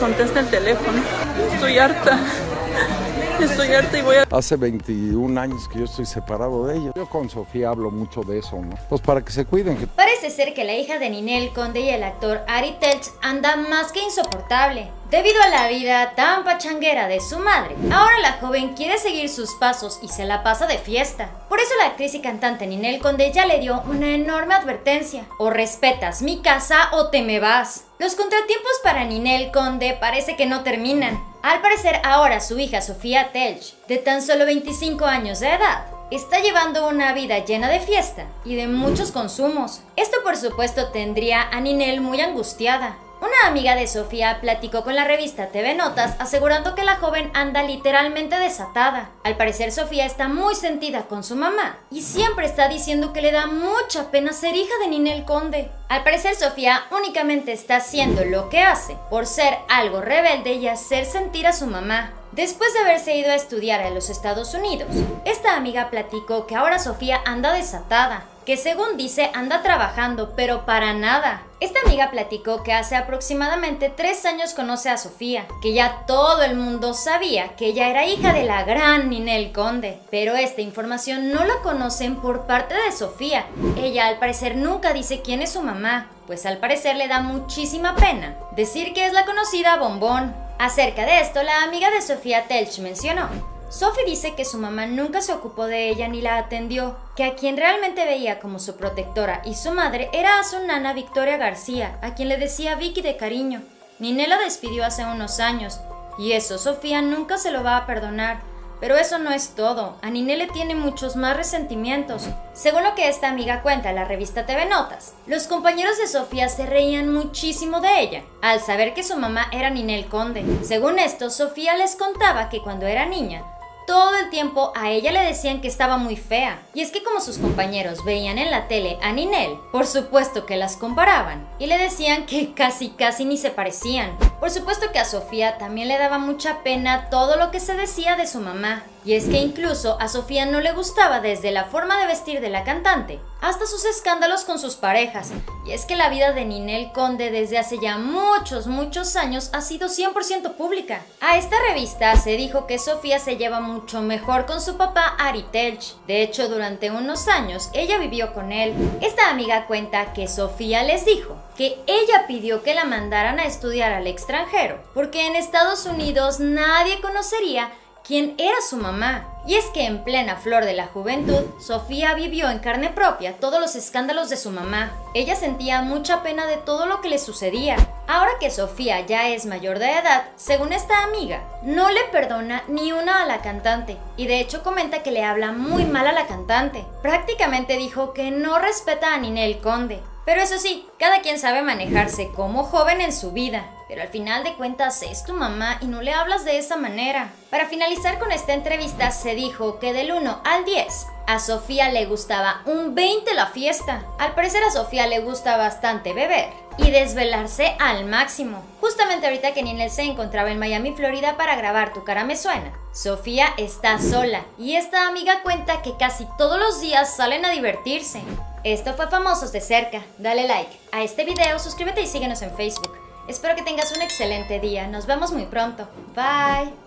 contesta el teléfono. Estoy harta. Estoy harta y voy a... Hace 21 años que yo estoy separado de ella. Yo con Sofía hablo mucho de eso, ¿no? Pues para que se cuiden. Parece ser que la hija de Ninel Conde y el actor Ari Telch anda más que insoportable. Debido a la vida tan pachanguera de su madre, ahora la joven quiere seguir sus pasos y se la pasa de fiesta. Por eso la actriz y cantante Ninel Conde ya le dio una enorme advertencia: o respetas mi casa o te me vas. Los contratiempos para Ninel Conde parece que no terminan. Al parecer ahora su hija Sofía Telch, de tan solo 25 años de edad, está llevando una vida llena de fiesta y de muchos consumos. Esto por supuesto tendría a Ninel muy angustiada. Una amiga de Sofía platicó con la revista TV Notas asegurando que la joven anda literalmente desatada. Al parecer Sofía está muy sentida con su mamá y siempre está diciendo que le da mucha pena ser hija de Ninel Conde. Al parecer Sofía únicamente está haciendo lo que hace por ser algo rebelde y hacer sentir a su mamá. Después de haberse ido a estudiar a los Estados Unidos, esta amiga platicó que ahora Sofía anda desatada, que según dice anda trabajando, pero para nada. Esta amiga platicó que hace aproximadamente 3 años conoce a Sofía, que ya todo el mundo sabía que ella era hija de la gran Ninel Conde, pero esta información no la conocen por parte de Sofía. Ella al parecer nunca dice quién es su mamá, pues al parecer le da muchísima pena decir que es la conocida Bombón. Acerca de esto, la amiga de Sofía Telch mencionó: Sophie dice que su mamá nunca se ocupó de ella ni la atendió, que a quien realmente veía como su protectora y su madre era a su nana Victoria García, a quien le decía Vicky de cariño. Ninel la despidió hace unos años, y eso Sofía nunca se lo va a perdonar. Pero eso no es todo, a Ninel le tiene muchos más resentimientos. Según lo que esta amiga cuenta en la revista TV Notas, los compañeros de Sofía se reían muchísimo de ella, al saber que su mamá era Ninel Conde. Según esto, Sofía les contaba que cuando era niña, todo el tiempo a ella le decían que estaba muy fea. Y es que como sus compañeros veían en la tele a Ninel, por supuesto que las comparaban y le decían que casi ni se parecían. Por supuesto que a Sofía también le daba mucha pena todo lo que se decía de su mamá. Y es que incluso a Sofía no le gustaba desde la forma de vestir de la cantante hasta sus escándalos con sus parejas. Y es que la vida de Ninel Conde desde hace ya muchos años ha sido 100% pública. A esta revista se dijo que Sofía se lleva mucho mejor con su papá Ari Telch. De hecho, durante unos años ella vivió con él. Esta amiga cuenta que Sofía les dijo que ella pidió que la mandaran a estudiar al extranjero, porque en Estados Unidos nadie conocería quién era su mamá. Y es que en plena flor de la juventud, Sofía vivió en carne propia todos los escándalos de su mamá. Ella sentía mucha pena de todo lo que le sucedía. Ahora que Sofía ya es mayor de edad, según esta amiga, no le perdona ni una a la cantante. Y de hecho comenta que le habla muy mal a la cantante. Prácticamente dijo que no respeta a Ninel Conde. Pero eso sí, cada quien sabe manejarse como joven en su vida. Pero al final de cuentas es tu mamá y no le hablas de esa manera. Para finalizar con esta entrevista se dijo que del 1 al 10 a Sofía le gustaba un 20 la fiesta. Al parecer a Sofía le gusta bastante beber y desvelarse al máximo. Justamente ahorita que Ninel se encontraba en Miami, Florida para grabar Tu cara me suena, Sofía está sola y esta amiga cuenta que casi todos los días salen a divertirse. Esto fue Famosos de Cerca. Dale like a este video, suscríbete y síguenos en Facebook. Espero que tengas un excelente día. Nos vemos muy pronto. Bye.